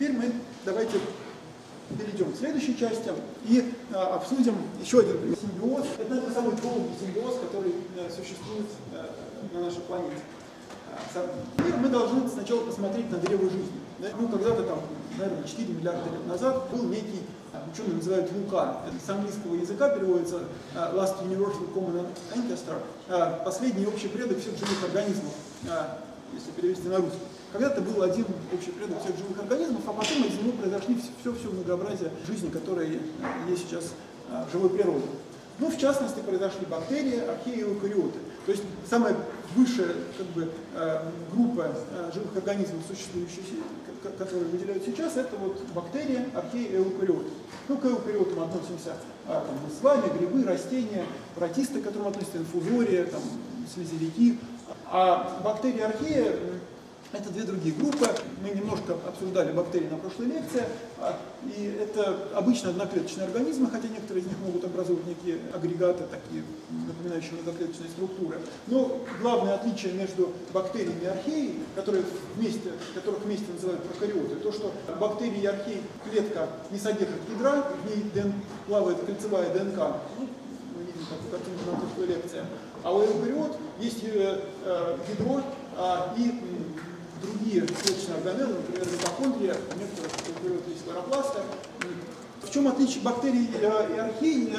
теперь мы давайте перейдем к следующей части и обсудим еще один симбиоз. Это, наверное, самый долгий симбиоз, который существует на нашей планете. Мы должны сначала посмотреть на древо жизни. Ну, когда-то там, наверное, 4 миллиарда лет назад был некий, ученые называют вулкан. Это с английского языка переводится Last Universal Common Ancestor, последний общий предок всех живых организмов, если перевести на русский. Когда-то был один общий предок всех живых организмов, а потом из него произошли все многообразие жизни, которое есть сейчас в живой природе. Ну, в частности, произошли бактерии, археи и эукариоты. То есть самая высшая группа живых организмов, существующих, которые выделяют сейчас, это вот бактерии, археи и эукариоты. Ну, к эукариотам относимся мы с вами, грибы, растения, протисты, к которым относятся инфузория, слизевики. А бактерии, археи — это две другие группы. Мы немножко обсуждали бактерии на прошлой лекции. И это обычно одноклеточные организмы, хотя некоторые из них могут образовывать некие агрегаты, такие напоминающие многоклеточные структуры. Но главное отличие между бактериями и археей, которых вместе называют прокариоты, то, что бактерии и археи клетка не содержит ядра, в ней плавает кольцевая ДНК. Мы видим такую картинку на прошлой лекции. А у эукариот есть ядро и другие клеточные органеллы, например, митохондрия, у некоторых эукариот есть хлоропласты. В чем отличие бактерий и архей?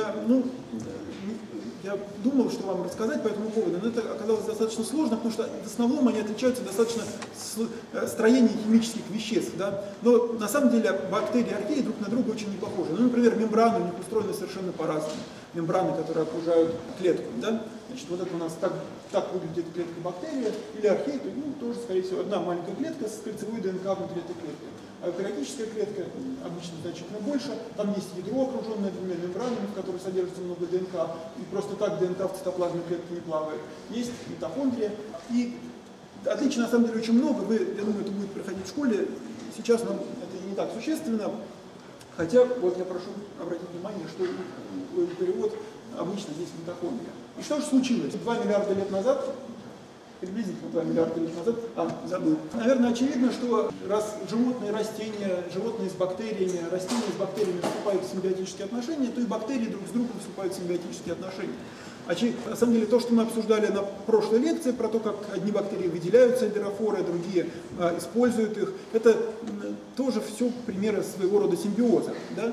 Я думал, что вам рассказать по этому поводу, но это оказалось достаточно сложно, потому что в основном они отличаются достаточно строением химических веществ. Да? Но на самом деле бактерии и археи друг на друга очень не похожи. Ну, например, мембраны у них устроены совершенно по-разному. Мембраны, которые окружают клетку. Да? Значит, вот это у нас так выглядит клетка бактерии или архей, тоже, скорее всего, одна маленькая клетка с кольцевой ДНК внутри этой клетки. А эукариотическая клетка обычно значительно больше, там есть ядро, окруженное двумя мембранами, в которых содержится много ДНК, и просто так ДНК в цитоплазме клетки не плавает. Есть митохондрия, и отличий на самом деле очень много, я думаю, это будет проходить в школе, сейчас нам это не так существенно, хотя вот я прошу обратить внимание, что у эукариот обычно есть митохондрия. И что же случилось? 2 миллиарда лет назад, приблизительно 2 миллиарда лет назад, забыл. Наверное, очевидно, что раз животные, растения, животные с бактериями, растения с бактериями вступают в симбиотические отношения, то и бактерии друг с другом вступают в симбиотические отношения. На самом деле, то, что мы обсуждали на прошлой лекции, про то, как одни бактерии выделяют сальдерофоры, другие используют их, это тоже все примеры своего рода симбиоза. Да?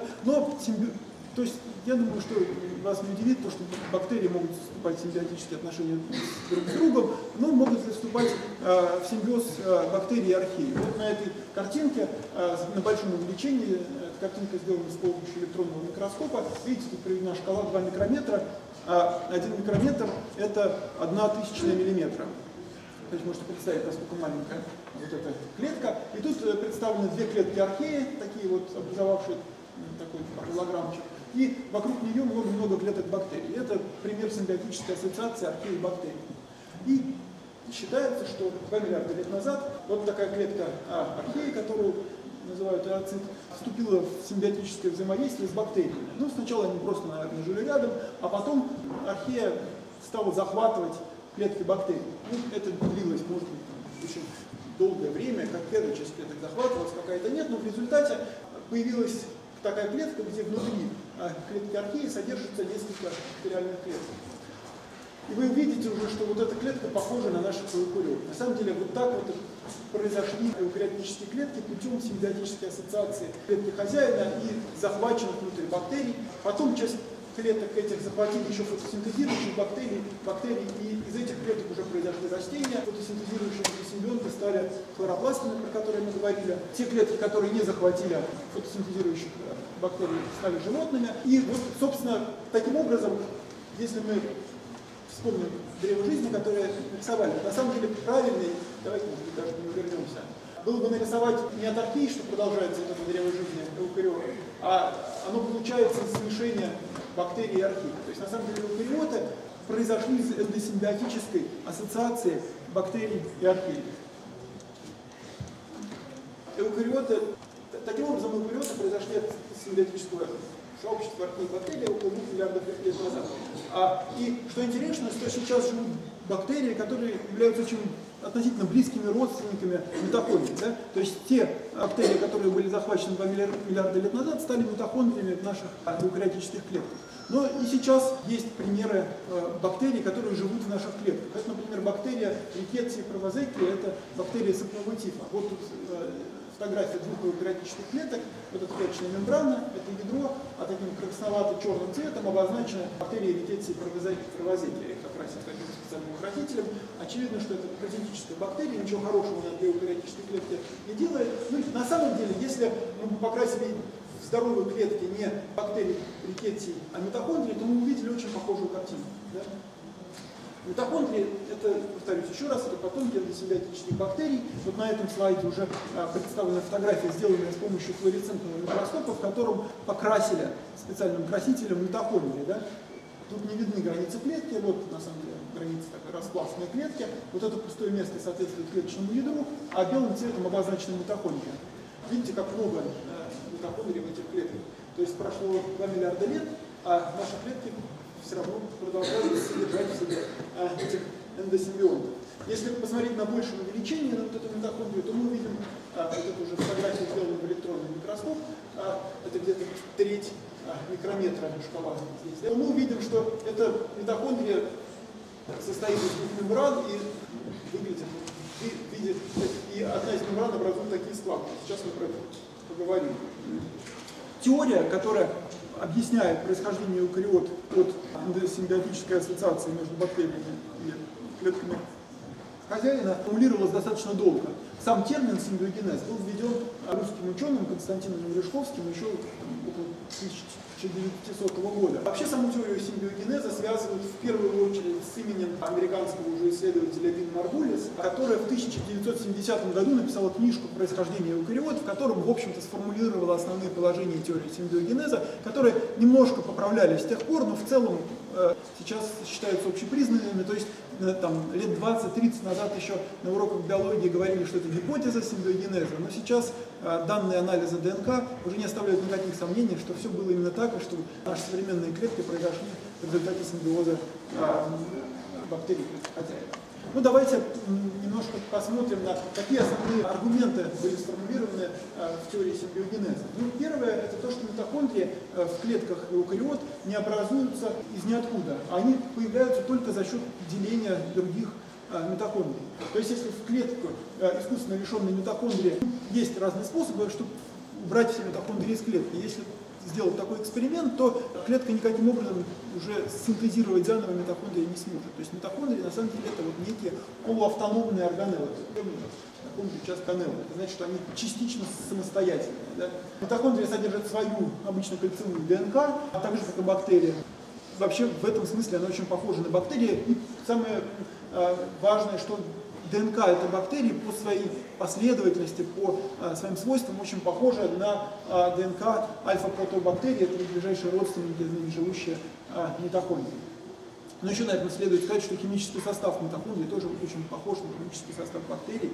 То есть, я думаю, что вас не удивит то, что бактерии могут вступать в симбиотические отношения друг с другом, но могут ли вступать в симбиоз бактерий и археи. Вот на этой картинке, на большом увеличении, картинка сделана с помощью электронного микроскопа. Видите, тут приведена шкала 2 микрометра, а 1 микрометр — это 1/1000 миллиметра. То есть можете представить, насколько маленькая вот эта клетка. И тут представлены две клетки археи, такие вот образовавшие такой параллограммчик. И вокруг нее много-много клеток бактерий. Это пример симбиотической ассоциации археи и бактерий. И считается, что 2 миллиарда лет назад вот такая клетка археи, которую называют эоцит, вступила в симбиотическое взаимодействие с бактериями. Ну, сначала они просто, наверное, жили рядом, а потом архея стала захватывать клетки бактерий. Ну, это длилось, может быть, очень долгое время, как первая часть клеток захватывалась, какая-то нет, но в результате появилась такая клетка, где внутри клетки археи содержится несколько бактериальных клеток. И вы увидите уже, что вот эта клетка похожа на наших эукариот. На самом деле вот так вот произошли эукариотические клетки путем симбиотической ассоциации клетки хозяина и захваченных внутри бактерий. Потом часть клеток этих захватили еще фотосинтезирующих бактерий, и из этих клеток уже произошли растения. Фотосинтезирующие симбионты стали хлоропластами, про которые мы говорили. Те клетки, которые не захватили фотосинтезирующих бактерий, стали животными. И вот, собственно, таким образом, если мы вспомним древо жизни, которое нарисовали, на самом деле правильный, давайте, может быть, даже не вернемся, было бы нарисовать не от археи, что продолжается это древо жизни эукариоты, а оно получается из смешения бактерий и архей. То есть, на самом деле, эукариоты произошли из эндосимбиотической ассоциации бактерий и архей. Таким образом, эукариоты произошли от симбиотического сообщества архей и бактерий около 2 миллиардов лет назад. И что интересно, что сейчас живут бактерии, которые являются очень относительно близкими родственниками митохондрий. Да? То есть те бактерии, которые были захвачены 2 миллиарда лет назад, стали митохондриями в наших эукариотических клетках. Но и сейчас есть примеры бактерий, которые живут в наших клетках. Это, например, бактерия Rickettsia privazekii, это бактерия сыпного тифа. Вот тут фотография двух эукариотических клеток. Вот эта клеточная мембрана, это ядро, а таким красновато-черным цветом обозначена бактерия Rickettsia privazekii. Их окрасят каким-то специальным укротителем. Очевидно, что это паразитическая бактерия, ничего хорошего она для эукариотической клетки не делает. Ну, на самом деле, если мы покрасили в здоровой клетке не бактерии Rickettsia, а митохондрии, то мы увидели очень похожую картину. Да? Митохондрии, это, повторюсь еще раз, это потомки эндосимбиотических бактерий. Вот на этом слайде уже представлена фотография, сделанная с помощью флуоресцентного микроскопа, в котором покрасили специальным красителем митохондрии. Да? Тут не видны границы клетки, вот на самом деле границы такой распластной клетки. Вот это пустое место соответствует клеточному ядру, а белым цветом обозначена митохондрия. Видите, как много митохондрий в этих клетках. То есть прошло 2 миллиарда лет, а наши клетки все равно продолжают содержать в себе этих эндосимбионтов. Если посмотреть на большее увеличение на вот эту митохондрию, то мы увидим, вот это уже фотография, сделана в электронный микроскоп, это где-то треть микрометра шкала здесь. То мы увидим, что эта митохондрия состоит из двух мембран и выглядит в виде, и одна из мембран образует такие складки. Сейчас мы про это поговорим. Теория, которая объясняет происхождение эукариот от эндосимбиотической ассоциации между бактериями и клетками хозяина, формулировалась достаточно долго. Сам термин симбиогенез был введен русским ученым Константином Мережковским еще около 1900 года. Вообще саму теорию симбиогенеза связывают в первую очередь с именем американского уже исследователя Вин Маргулис, который в 1970 году написал книжку «Происхождение эукариот», в котором, в общем-то, сформулировал основные положения теории симбиогенеза, которые немножко поправлялись с тех пор, но в целом сейчас считаются общепризнанными. То есть там, лет 20-30 назад еще на уроках биологии говорили, что это гипотеза симбиогенеза, но сейчас данные анализа ДНК уже не оставляют никаких сомнений, что все было именно так, и что наши современные клетки произошли в результате симбиоза бактерий хозяев. Ну, давайте немножко посмотрим на какие основные аргументы были сформулированы в теории симбиогенеза. Ну, первое – это то, что митохондрии в клетках эукариот не образуются из ниоткуда. Они появляются только за счет деления других митохондрий. То есть, если в клетку искусственно лишенной митохондрии есть разные способы, чтобы убрать все митохондрии из клетки. Если сделать такой эксперимент, то клетка никаким образом уже синтезировать заново митохондрии не сможет. То есть митохондрии на самом деле это вот некие полуавтономные органеллы. Митохондрии часть канеллы. Это значит, что они частично самостоятельные. Да? Митохондрии содержат свою обычно кольцевую ДНК, а также как и бактерии. Вообще в этом смысле она очень похожа на бактерии. И самое важное, что ДНК этой бактерии по своей последовательности, по своим свойствам очень похожа на ДНК альфа-протобактерий, это ближайшие родственники, ныне живущие митохондрии. Но еще, наверное, следует сказать, что химический состав митохондрий тоже очень похож на химический состав бактерий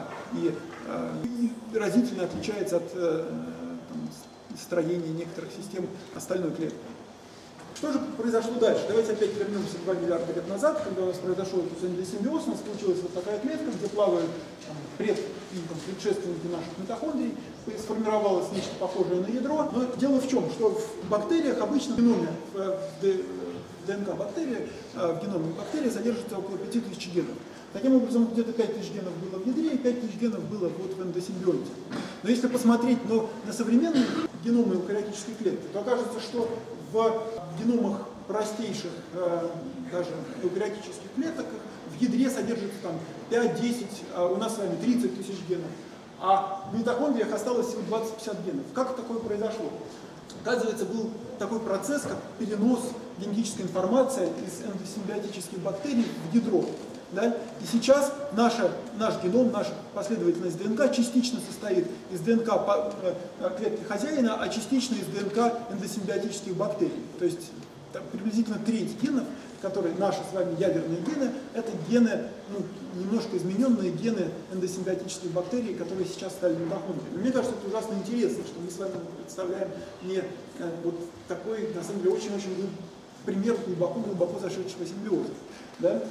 и разительно отличается от строения некоторых систем остальной клетки. Что же произошло дальше? Давайте опять вернемся 2 миллиарда лет назад, когда у нас произошел этот эндосимбиоз, у нас получилась вот такая клетка, где плавают предшественники наших митохондрий, сформировалось нечто похожее на ядро. Но дело в чем? Что в бактериях обычно в геноме, в ДНК бактерии, в геноме бактерии содержится около 5000 генов. Таким образом, где-то 5000 генов было в ядре и 5000 генов было вот в эндосимбионте. Но если посмотреть на современные геномы эукариотической клетки, то окажется, что в геномах простейших даже эукариотических клеток в ядре содержится там 5-10, а у нас с вами 30 тысяч генов. А в митохондриях осталось всего 20-50 генов. Как такое произошло? Оказывается, был такой процесс, как перенос генетической информации из эндосимбиотических бактерий в ядро. Да? И сейчас наш геном, наша последовательность ДНК частично состоит из ДНК клетки хозяина, а частично из ДНК эндосимбиотических бактерий. То есть приблизительно треть генов, которые наши с вами ядерные гены, это гены, немножко измененные гены эндосимбиотических бактерий, которые сейчас стали митохондриями. Мне кажется, это ужасно интересно, что мы с вами представляем не вот такой, на самом деле, очень-очень пример глубоко зашедшего симбиоза. Да?